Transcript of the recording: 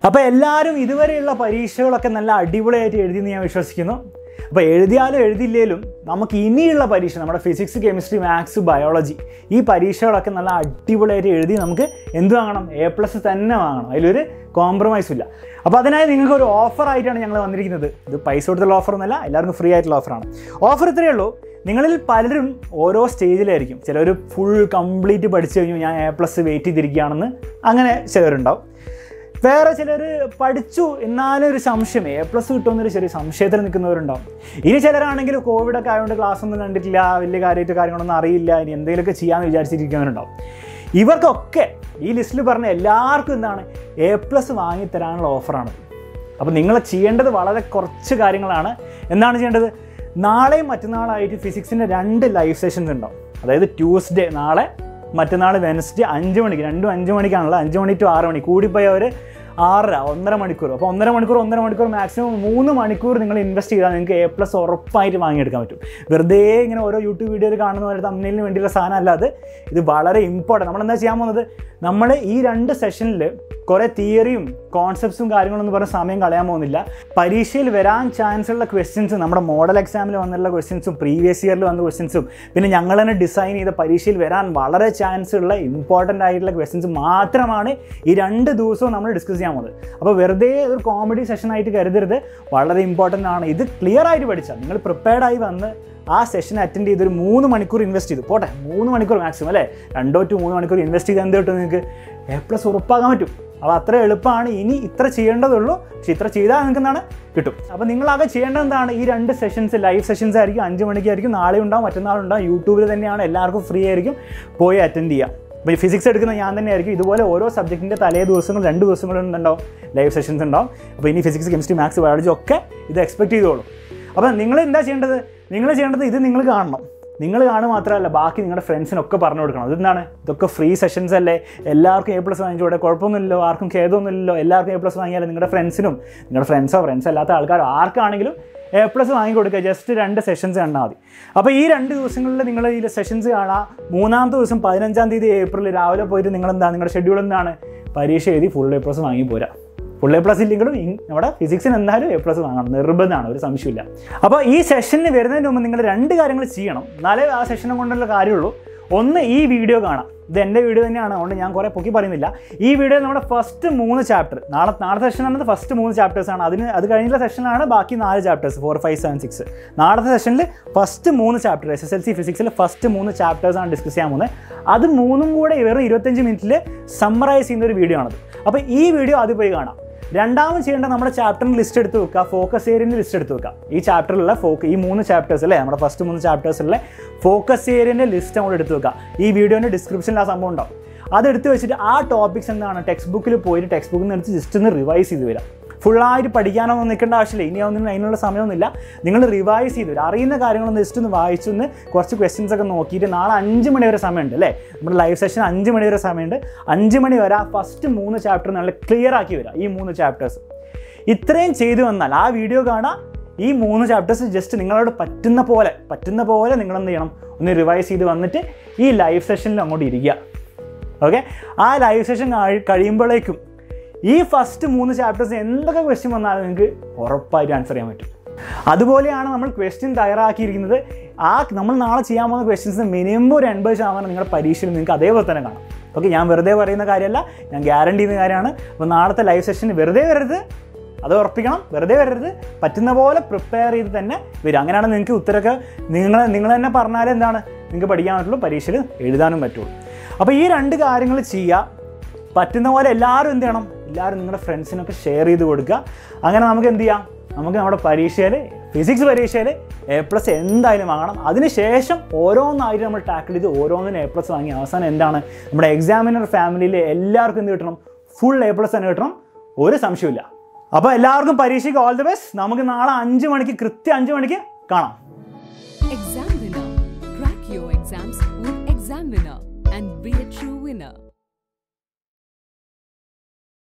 അപ്പോൾ എല്ലാവരും ഇതുവരെയുള്ള പരീക്ഷകളൊക്കെ നല്ല അടിപൊളിയായിട്ട് എഴുതിയെന്ന് ഞാൻ വിശ്വസിക്കുന്നു. അപ്പോൾ എഴുതിയാലും എഴുതിയില്ലേലും നമുക്ക് ഇനിയുള്ള പരീക്ഷ നമ്മുടെ ഫിസിക്സ്, കെമിസ്ട്രി, മാത്സ്, ബയോളജി ഈ പരീക്ഷകളൊക്കെ നല്ല അടിപൊളിയായിട്ട് എഴുതി നമുക്ക് എന്ത് വാങ്ങണം? A+ തന്നെ വാങ്ങണം. അതിലൊരു കോംപ്രമൈസും ഇല്ല. അപ്പോൾ അതിനായി നിങ്ങൾക്ക് ഒരു ഓഫറായിട്ടാണ് ഞങ്ങൾ വന്നിരിക്കുന്നത്. ഇത് പൈസ കൊടുത്തുള്ള ഓഫറൊന്നുമല്ല, എല്ലാവർക്കും ഫ്രീ ആയിട്ടുള്ള ഓഫറാണ്. ഓഫർ ഇത്രയേ ഉള്ളൂ. നിങ്ങളിൽ പലരും ഓരോ സ്റ്റേജിലായിരിക്കും. ചിലർ ഫുൾ കംപ്ലീറ്റ് പഠിച്ചു കഴിഞ്ഞു ഞാൻ A+ വെയിറ്റ് ചെയ്തിരിക്കുകയാണെന്ന് അങ്ങനെ ചിലരുണ്ടാവും. വേറെ ചിലർ പഠിച്ചു എന്നാലും ഒരു സംശയം A+ കിട്ടുമെന്നൊരു ചെറിയ സംശയത്തിൽ നിൽക്കുന്നവരുണ്ടാവും. ഇനി ചിലരാണെങ്കിൽ കോവിഡൊക്കെ ആയതുകൊണ്ട് ക്ലാസ്സൊന്നും കണ്ടിട്ടില്ല, വലിയ കാര്യമായിട്ട് കാര്യങ്ങളൊന്നും അറിയില്ല, ഇനി എന്തെങ്കിലുമൊക്കെ ചെയ്യാമെന്ന് വിചാരിച്ചിരിക്കുന്നവരുണ്ടാവും. ഇവർക്കൊക്കെ ഈ ലിസ്റ്റിൽ പറഞ്ഞ എല്ലാവർക്കും എന്താണ് A+ വാങ്ങിത്തരാനുള്ള ഓഫറാണ്. അപ്പോൾ നിങ്ങൾ ചെയ്യേണ്ടത് വളരെ കുറച്ച് കാര്യങ്ങളാണ്. എന്താണ് ചെയ്യേണ്ടത്? നാളെയും മറ്റന്നാളായിട്ട് ഫിസിക്സിൻ്റെ 2 ലൈവ് സെഷൻസ് ഉണ്ടാവും. അതായത് ട്യൂസ്ഡേ നാളെ, മറ്റന്നാൾ വെനസ്ഡേ 5 മണിക്ക്, രണ്ടും 5 മണിക്കാണല്ലോ. 5 മണി ടു 6 മണി, കൂടിപ്പോയി അവർ 6, 1.5 മണിക്കൂർ. അപ്പോൾ 1.5 മണിക്കൂർ മാക്സിമം 3 മണിക്കൂർ നിങ്ങൾ ഇൻവെസ്റ്റ് ചെയ്താൽ നിങ്ങൾക്ക് A+ ഉറപ്പായിട്ട് വാങ്ങിയെടുക്കാൻ പറ്റും. വെറുതെ ഇങ്ങനെ ഓരോ യൂട്യൂബ് വീഡിയോയിൽ കാണുന്ന പോലെ തമ്മിലിന് വേണ്ടിയുള്ള സാധനം അല്ലാതെ ഇത് വളരെ ഇമ്പോർട്ടൻറ്റ്. നമ്മളെന്താ ചെയ്യാൻ പോകുന്നത്? നമ്മൾ ഈ 2 സെഷനിൽ കുറേ തിയറിയും കോൺസെപ്റ്റ്സും കാര്യങ്ങളൊന്നും പറഞ്ഞ സമയം കളയാൻ പോകുന്നില്ല. പരീക്ഷയിൽ വരാൻ ചാൻസ് ഉള്ള ക്വസ്റ്റ്യൻസ്, നമ്മുടെ മോഡൽ എക്സാമിൽ വന്നിട്ടുള്ള ക്വസ്റ്റ്യൻസും പ്രീവിയസ് ഇയറിൽ വന്ന ക്വസ്റ്റ്യൻസും പിന്നെ ഞങ്ങൾ തന്നെ ഡിസൈൻ ചെയ്ത പരീക്ഷയിൽ വരാൻ വളരെ ചാൻസ് ഉള്ള ഇമ്പോർട്ടൻ്റ് ആയിട്ടുള്ള ക്വസ്റ്റ്യൻസ് മാത്രമാണ് ഈ 2 ദിവസവും നമ്മൾ ഡിസ്കസ് ചെയ്യാൻ പോകുന്നത്. അപ്പോൾ വെറുതെ ഒരു കോമഡി സെഷനായിട്ട് കരുതരുത്, വളരെ ഇമ്പോർട്ടൻ്റ് ആണ്. ഇത് ക്ലിയർ ആയിട്ട് പഠിച്ചാൽ നിങ്ങൾ പ്രിപ്പയർഡായി വന്ന് ആ സെഷൻ അറ്റൻഡ് ചെയ്തൊരു 3 മണിക്കൂർ ഇൻവെസ്റ്റ് ചെയ്തു പോട്ടെ, 3 മണിക്കൂർ മാക്സിമം അല്ലേ, 2 to 3 മണിക്കൂർ ഇൻവെസ്റ്റ് ചെയ്ത് എന്ത് കിട്ടും? നിങ്ങൾക്ക് A+ ഉറപ്പാക്കാൻ പറ്റും. അപ്പോൾ അത്ര എളുപ്പമാണ്. ഇനി ഇത്ര ചെയ്യേണ്ടതുള്ളൂ, പക്ഷേ ഇത്ര ചെയ്താൽ നിങ്ങൾക്ക് എന്താണ് കിട്ടും. അപ്പോൾ നിങ്ങളാകെ ചെയ്യേണ്ടത് എന്താണ്? ഈ 2 സെഷൻസ് ലൈവ് സെഷൻസ് ആയിരിക്കും, 5 മണിക്കായിരിക്കും. നാളെ ഉണ്ടാവും, മറ്റന്നാളുണ്ടാവും. യൂട്യൂബിൽ തന്നെയാണ്, എല്ലാവർക്കും ഫ്രീ ആയിരിക്കും, പോയി അറ്റൻഡ് ചെയ്യാം. അപ്പോൾ ഫിസിക്സ് എടുക്കുന്ന ഞാൻ തന്നെ ആയിരിക്കും. ഇതുപോലെ ഓരോ സബ്ജക്റ്റിൻ്റെ തലേ ദിവസങ്ങൾ 2 ദിവസങ്ങളുണ്ടാവും ലൈവ് സെഷൻസ് ഉണ്ടാവും. അപ്പോൾ ഇനി ഫിസിക്സ്, കെമിസ്ട്രി, മാത്സ്, ബയോളജി ഒക്കെ ഇത് എക്സ്പെക്ട് ചെയ്തോളൂ. അപ്പോൾ നിങ്ങൾ എന്താ ചെയ്യേണ്ടത്? നിങ്ങൾ ചെയ്യേണ്ടത് ഇത് നിങ്ങൾ കാണണം. നിങ്ങൾ കാണുക മാത്രമല്ല, ബാക്കി നിങ്ങളുടെ ഫ്രണ്ട്സിനൊക്കെ പറഞ്ഞു കൊടുക്കണം. ഇതെന്താണ്? ഇതൊക്കെ ഫ്രീ സെഷൻസ് അല്ലേ, എല്ലാവർക്കും A+ വാങ്ങിച്ചോടെ, കുഴപ്പമൊന്നുമില്ലല്ലോ, ആർക്കും ഖേദമൊന്നുമില്ലല്ലോ. എല്ലാവർക്കും A+ വാങ്ങിയാലും നിങ്ങളുടെ ഫ്രണ്ട്സിനും, നിങ്ങളുടെ ഫ്രണ്ട്സോ അല്ലാത്ത ആൾക്കാരോ ആർക്കാണെങ്കിലും A+ വാങ്ങിക്കൊടുക്കുക. ജസ്റ്റ് 2 സെഷൻസ് കണ്ടാൽ മതി. അപ്പോൾ ഈ 2 ദിവസങ്ങളിൽ നിങ്ങൾ ഈ സെഷൻസ് കാണാം. 3-ാമത്തെ ദിവസം 15-ാം തീയതി ഏപ്രിൽ രാവിലെ പോയിട്ട് നിങ്ങളെന്താണ്, നിങ്ങളുടെ ഷെഡ്യൂൾ എന്താണ്? പരീക്ഷ എഴുതി ഫുൾ A+ വാങ്ങി പോരാ. ഫുൾ A+ ഇല്ലെങ്കിലും നമ്മുടെ ഫിസിക്സിന് എന്തായാലും A+ വാങ്ങണം, നിർബന്ധമാണ്, ഒരു സംശയമില്ല. അപ്പോൾ ഈ സെഷനിൽ വരുന്നതിന് മുമ്പ് നിങ്ങൾ 2 കാര്യങ്ങൾ ചെയ്യണം, എന്നാലേ ആ സെഷനെ കൊണ്ടുള്ള കാര്യമുള്ളൂ. ഒന്ന്, ഈ വീഡിയോ കാണാം. ഇത് എൻ്റെ വീഡിയോ തന്നെയാണ്, അതുകൊണ്ട് ഞാൻ കുറേ പൊക്കി പറയുന്നില്ല. ഈ വീഡിയോയിൽ നമ്മുടെ ഫസ്റ്റ് 3 ചാപ്റ്റർ, നാളത്തെ സെഷനാണ് ഫസ്റ്റ് 3 ചാപ്റ്റേഴ്സാണ്. അത് കഴിഞ്ഞുള്ള സെഷനാണ് ബാക്കി 4 ചാപ്റ്റേഴ്സ്, 4, 5, 7, 6. നാളത്തെ സെഷനിൽ ഫസ്റ്റ് 3 ചാപ്റ്റർ, SSLC ഫിസിക്സിൽ ഫസ്റ്റ് 3 ചാപ്റ്റേഴ്സാണ് ഡിസ്കസ് ചെയ്യാൻ പോകുന്നത്. അത് 3ഉം കൂടെ വെറും 25 മിനിറ്റിൽ സമ്മറൈസ് ചെയ്യുന്ന ഒരു വീഡിയോ ആണത്. അപ്പോൾ ഈ വീഡിയോ അത് പോയി കാണാം. രണ്ടാമത് ചെയ്യേണ്ട, നമ്മുടെ ചാപ്റ്ററിൻ്റെ ലിസ്റ്റ് എടുത്ത് വെക്കുക, ഫോക്കസ് ഏരിയൻ്റെ ലിസ്റ്റ് എടുത്ത് വെക്കുക. ഈ ചാപ്റ്ററിലുള്ള ഈ 3 ചാപ്റ്റേഴ്സ് അല്ലേ, നമ്മുടെ ഫസ്റ്റ് 3 ചാപ്റ്റേഴ്സിലെ ഫോക്കസ് ഏരിയൻ്റെ ലിസ്റ്റ് നമ്മൾ എടുത്ത് വെക്കുക. ഈ വീഡിയോൻ്റെ ഡിസ്ക്രിപ്ഷനിൽ ആ സംഭവം ഉണ്ടാവും. അതെടുത്ത് വെച്ചിട്ട് ആ ടോപ്പിക്സ് എന്താണ് ടെക്സ്റ്റ് ബുക്കിൽ പോയിട്ട് ടെക്സ്റ്റ് ബുക്കിൽ നിന്ന് എടുത്ത് ജസ്റ്റ് ഒന്ന് റിവൈസ് ചെയ്ത് വരാം. ഫുള്ളായിട്ട് പഠിക്കാനൊന്നും നിൽക്കേണ്ട ആവശ്യമില്ല, ഇനി ഒന്നും അതിനുള്ള സമയമൊന്നുമില്ല. നിങ്ങൾ റിവൈസ് ചെയ്ത് വരും, അറിയുന്ന കാര്യങ്ങളൊന്ന് ജസ്റ്റ് ഒന്ന് വായിച്ചൊന്ന് കുറച്ച് ക്വസ്റ്റ്യൻസ് ഒക്കെ നോക്കിയിട്ട് നാളെ 5 മണി വരെ സമയമുണ്ട് അല്ലേ, നമ്മുടെ ലൈവ് സെഷൻ 5 മണി വരെ സമയമുണ്ട്. 5 മണി വരെ ആ ഫസ്റ്റ് 3 ചാപ്റ്റർ നല്ല ക്ലിയർ ആക്കി വരാം. ഈ 3 ചാപ്റ്റേഴ്സ് ഇത്രയും ചെയ്തു വന്നാൽ ആ വീഡിയോ കാണാം. ഈ 3 ചാപ്റ്റേഴ്സ് ജസ്റ്റ് നിങ്ങളോട് പറ്റുന്ന പോലെ നിങ്ങളെന്ത് ചെയ്യണം, ഒന്ന് റിവൈസ് ചെയ്ത് വന്നിട്ട് ഈ ലൈവ് സെഷനിൽ അങ്ങോട്ട് ഇരിക്കുക. ഓക്കെ, ആ ലൈവ് സെഷൻ കഴിയുമ്പോഴേക്കും ഈ ഫസ്റ്റ് 3 ചാപ്റ്റേഴ്സ് എന്തൊക്കെ ക്വസ്റ്റ്യൻ വന്നാലും നിങ്ങൾക്ക് ഉറപ്പായിട്ട് ആൻസർ ചെയ്യാൻ പറ്റും. അതുപോലെയാണ് നമ്മൾ ക്വസ്റ്റ്യൻ തയ്യാറാക്കിയിരിക്കുന്നത്. നമ്മൾ നാളെ ചെയ്യാൻ പോകുന്ന ക്വസ്റ്റ്യൻസ് മിനിമം ഒരു 80% നിങ്ങളുടെ പരീക്ഷയിൽ നിങ്ങൾക്ക് അതേപോലെ തന്നെ കാണാം. ഓക്കെ, ഞാൻ വെറുതെ പറയുന്ന കാര്യമല്ല, ഞാൻ ഗ്യാരണ്ടി ചെയ്യുന്ന കാര്യമാണ്. അപ്പോൾ നാളത്തെ ലൈവ് സെഷന് വെറുതെ വരരുത്, അത് ഉറപ്പിക്കണം. വെറുതെ വരരുത്, പറ്റുന്ന പോലെ പ്രിപ്പയർ ചെയ്ത് തന്നെ വരും. അങ്ങനെയാണ് നിങ്ങൾക്ക് ഉത്തരമൊക്കെ നിങ്ങൾ തന്നെ പറഞ്ഞാലേ എന്താണ് നിങ്ങൾക്ക് പഠിക്കാൻ പറ്റുള്ളൂ, പരീക്ഷയിൽ എഴുതാനും പറ്റുള്ളൂ. അപ്പോൾ ഈ 2 കാര്യങ്ങൾ ചെയ്യുക. പറ്റുന്ന പോലെ എല്ലാവരും എന്ത് ചെയ്യണം, എല്ലാവരും നിങ്ങളുടെ ഫ്രണ്ട്സിനൊക്കെ ഷെയർ ചെയ്ത് കൊടുക്കുക. അങ്ങനെ നമുക്ക് എന്ത് ചെയ്യാം, നമുക്ക് നമ്മുടെ പരീക്ഷയിൽ, ഫിസിക്സ് പരീക്ഷയിൽ A+ എന്തായാലും വാങ്ങണം. അതിനുശേഷം ഓരോന്നായിട്ട് നമ്മൾ ടാക്കിൾ ചെയ്ത് ഓരോന്നിനും A+ വാങ്ങി അവസാനം എന്താണ് നമ്മുടെ എക്സാമിനർ ഫാമിലിയിൽ എല്ലാവർക്കും എന്ത് കിട്ടണം, ഫുൾ A+ തന്നെ കിട്ടണം, ഒരു സംശയമില്ല. അപ്പോൾ എല്ലാവർക്കും പരീക്ഷയ്ക്ക് ഓൾ ദി ബെസ്റ്റ്. നമുക്ക് നാളെ 5 മണിക്ക്, കൃത്യം 5 മണിക്ക് കാണാം. Exam winner. Crack your exams with Exam Winner and be a true winner.